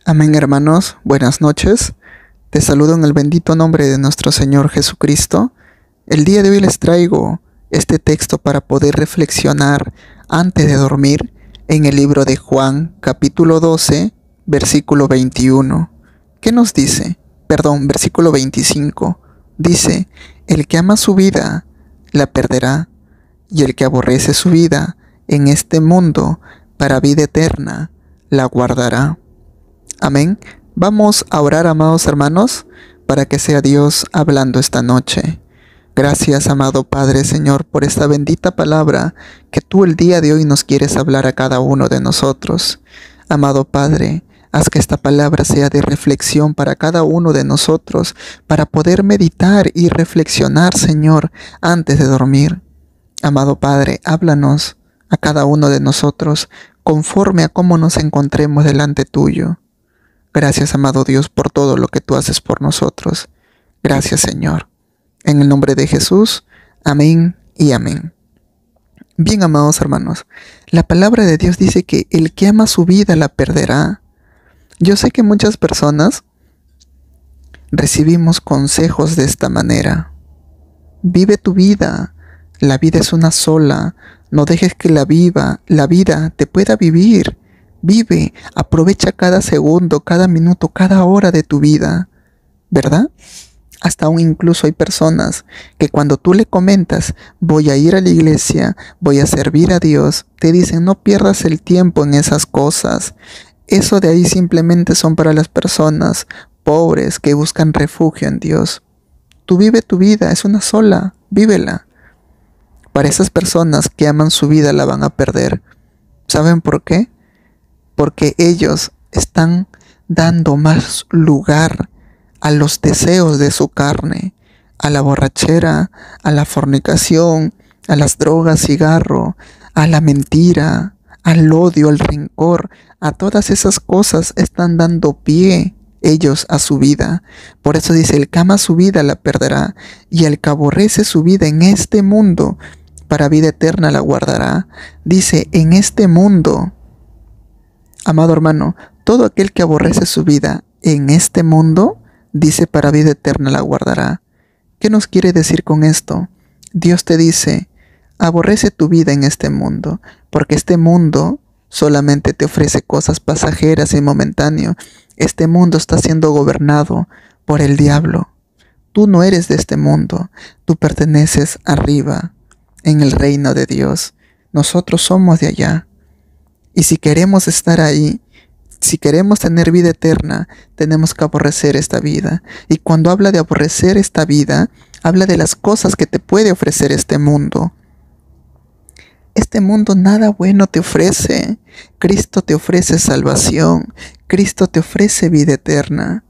Amén, hermanos, buenas noches. Te saludo en el bendito nombre de nuestro Señor Jesucristo. El día de hoy les traigo este texto para poder reflexionar antes de dormir en el libro de Juan, capítulo 12, versículo 21. ¿Qué nos dice? Versículo 25. Dice, el que ama su vida, la perderá, y el que aborrece su vida en este mundo para vida eterna, la guardará. Amén. Vamos a orar, amados hermanos, para que sea Dios hablando esta noche. Gracias, amado Padre, Señor, por esta bendita palabra que tú el día de hoy nos quieres hablar a cada uno de nosotros. Amado Padre, haz que esta palabra sea de reflexión para cada uno de nosotros, para poder meditar y reflexionar, Señor, antes de dormir. Amado Padre, háblanos a cada uno de nosotros conforme a cómo nos encontremos delante tuyo. Gracias, amado Dios, por todo lo que tú haces por nosotros. Gracias, Señor. En el nombre de Jesús, amén y amén. Bien, amados hermanos, la palabra de Dios dice que el que ama su vida la perderá. Yo sé que muchas personas recibimos consejos de esta manera. Vive tu vida. La vida es una sola. No dejes que la vida te pueda vivir. Vive, aprovecha cada segundo, cada minuto, cada hora de tu vida, ¿verdad? Hasta aún incluso hay personas que cuando tú le comentas, voy a ir a la iglesia, voy a servir a Dios, te dicen, no pierdas el tiempo en esas cosas. Eso de ahí simplemente son para las personas pobres que buscan refugio en Dios. Tú vive tu vida, es una sola, vívela. Para esas personas que aman su vida la van a perder. ¿Saben por qué? Porque ellos están dando más lugar a los deseos de su carne, a la borrachera, a la fornicación, a las drogas, cigarro, a la mentira, al odio, al rencor. A todas esas cosas están dando pie ellos a su vida. Por eso dice, el que ama su vida la perderá, y el que aborrece su vida en este mundo, para vida eterna la guardará. Dice, en este mundo. Amado hermano, todo aquel que aborrece su vida en este mundo, dice para vida eterna la guardará. ¿Qué nos quiere decir con esto? Dios te dice, aborrece tu vida en este mundo, porque este mundo solamente te ofrece cosas pasajeras y momentáneas. Este mundo está siendo gobernado por el diablo. Tú no eres de este mundo, tú perteneces arriba, en el reino de Dios. Nosotros somos de allá. Y si queremos estar ahí, si queremos tener vida eterna, tenemos que aborrecer esta vida. Y cuando habla de aborrecer esta vida, habla de las cosas que te puede ofrecer este mundo. Este mundo nada bueno te ofrece. Cristo te ofrece salvación. Cristo te ofrece vida eterna.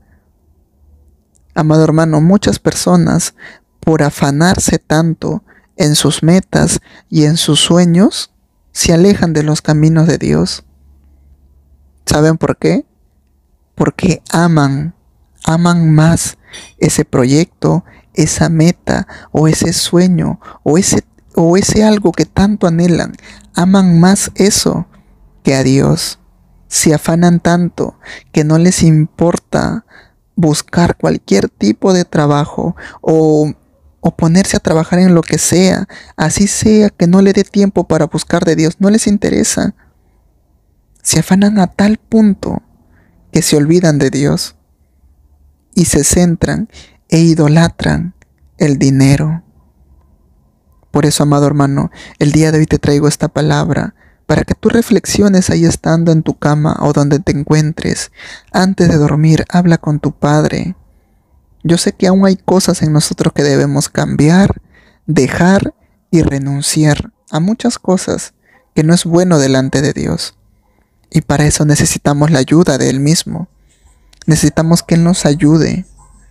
Amado hermano, muchas personas, por afanarse tanto en sus metas y en sus sueños, se alejan de los caminos de Dios. ¿Saben por qué? Porque aman más ese proyecto, esa meta, o ese sueño, o ese algo que tanto anhelan. Aman más eso que a Dios. Se afanan tanto que no les importa buscar cualquier tipo de trabajo o ponerse a trabajar en lo que sea, así sea que no le dé tiempo para buscar de Dios, no les interesa. Se afanan a tal punto que se olvidan de Dios y se centran e idolatran el dinero. Por eso, amado hermano, el día de hoy te traigo esta palabra para que tú reflexiones ahí estando en tu cama o donde te encuentres. Antes de dormir, habla con tu Padre. Yo sé que aún hay cosas en nosotros que debemos cambiar, dejar y renunciar a muchas cosas que no es bueno delante de Dios. Y para eso necesitamos la ayuda de Él mismo. Necesitamos que Él nos ayude.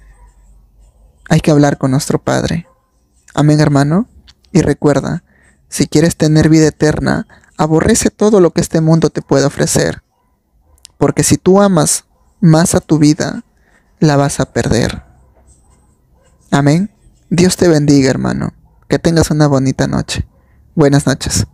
Hay que hablar con nuestro Padre. Amén, hermano. Y recuerda, si quieres tener vida eterna, aborrece todo lo que este mundo te puede ofrecer. Porque si tú amas más a tu vida, la vas a perder. Amén. Dios te bendiga, hermano. Que tengas una bonita noche. Buenas noches.